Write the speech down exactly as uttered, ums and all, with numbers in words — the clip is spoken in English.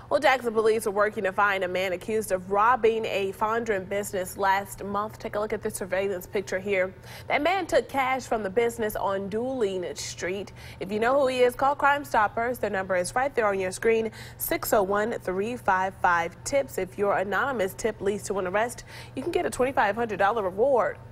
Well, Jackson police are working to find a man accused of robbing a Fondren business last month. Take a look at the surveillance picture here. That man took cash from the business on Dueling Street. If you know who he is, call Crime Stoppers. Their number is right there on your screen, six oh one, three five five, TIPS. If your anonymous tip leads to an arrest, you can get a twenty-five hundred dollar reward.